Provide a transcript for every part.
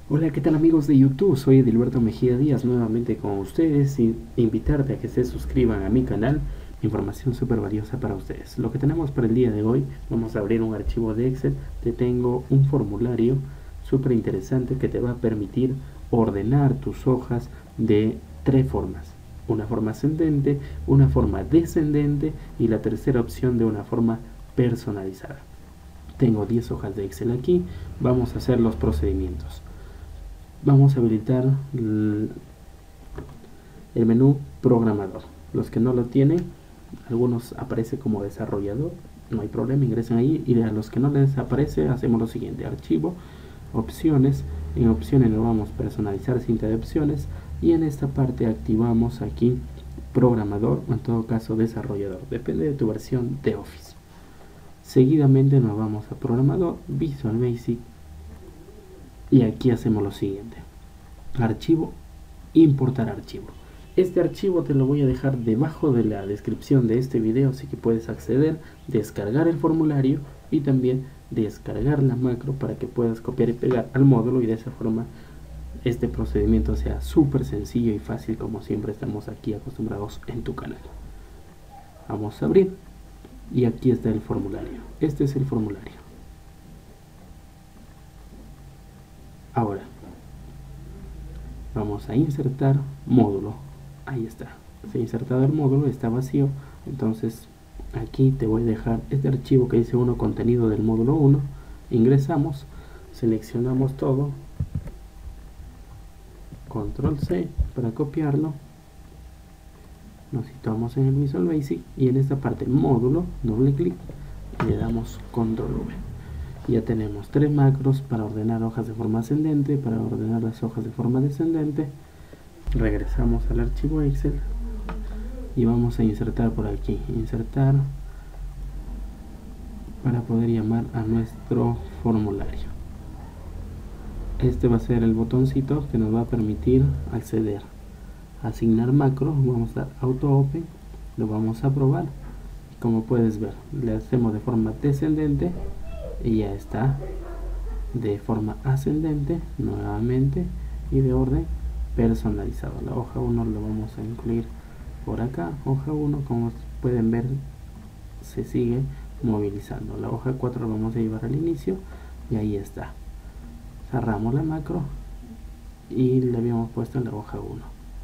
Hola, ¿qué tal amigos de YouTube? Soy Edilberto Mejía Díaz nuevamente con ustedes y invitarte a que se suscriban a mi canal. Información súper valiosa para ustedes. Lo que tenemos para el día de hoy, vamos a abrir un archivo de Excel. Te tengo un formulario súper interesante que te va a permitir ordenar tus hojas de tres formas. Una forma ascendente, una forma descendente y la tercera opción de una forma personalizada. Tengo 10 hojas de Excel aquí. Vamos a hacer los procedimientos. Vamos a habilitar el menú programador. Los que no lo tienen, algunos aparece como desarrollador, no hay problema, ingresen ahí, y a los que no les aparece hacemos lo siguiente: archivo, opciones. En opciones nos vamos a personalizar cinta de opciones y en esta parte activamos aquí programador o en todo caso desarrollador, depende de tu versión de Office. Seguidamente nos vamos a programador, Visual Basic, y aquí hacemos lo siguiente: archivo, importar archivo. Este archivo te lo voy a dejar debajo de la descripción de este video, así que puedes acceder, descargar el formulario y también descargar la macro para que puedas copiar y pegar al módulo, y de esa forma este procedimiento sea súper sencillo y fácil, como siempre estamos aquí acostumbrados en tu canal. Vamos a abrir y aquí está el formulario. Este es el formulario. Ahora vamos a insertar módulo. Ahí está, se ha insertado el módulo, está vacío. Entonces aquí te voy a dejar este archivo que dice 1, contenido del módulo 1. Ingresamos, seleccionamos todo, control C para copiarlo, nos situamos en el Visual Basic y en esta parte módulo, doble clic y le damos control V. Ya tenemos tres macros para ordenar hojas de forma ascendente, para ordenar las hojas de forma descendente. Regresamos al archivo Excel y vamos a insertar por aquí, insertar, para poder llamar a nuestro formulario. Este va a ser el botoncito que nos va a permitir acceder, asignar macro. Vamos a dar auto open, lo vamos a probar. Como puedes ver, le hacemos de forma descendente y ya está, de forma ascendente nuevamente y de orden personalizado. La hoja 1 lo vamos a incluir por acá. Hoja 1, como pueden ver, se sigue movilizando. La hoja 4 lo vamos a llevar al inicio y ahí está. Cerramos la macro y le habíamos puesto en la hoja 1.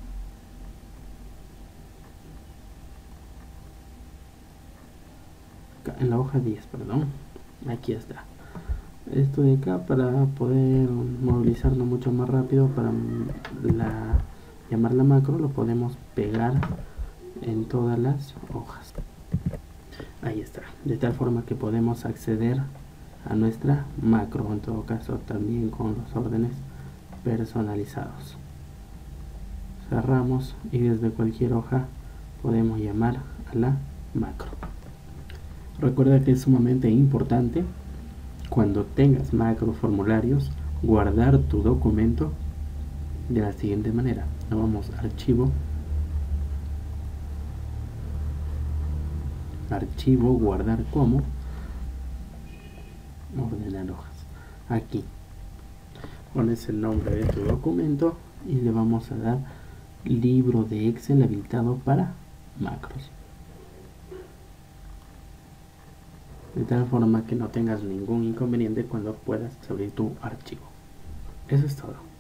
En la hoja 10, perdón. Aquí está. Esto de acá, para poder movilizarlo mucho más rápido, para llamar la macro, lo podemos pegar en todas las hojas. Ahí está, de tal forma que podemos acceder a nuestra macro, en todo caso también con los órdenes personalizados. Cerramos y desde cualquier hoja podemos llamar a la macro. Recuerda que es sumamente importante, cuando tengas macro formularios, guardar tu documento de la siguiente manera. Nos vamos a archivo, guardar como, ordenar hojas. Aquí pones el nombre de tu documento y le vamos a dar libro de Excel habilitado para macros, de tal forma que no tengas ningún inconveniente cuando puedas abrir tu archivo. Eso es todo.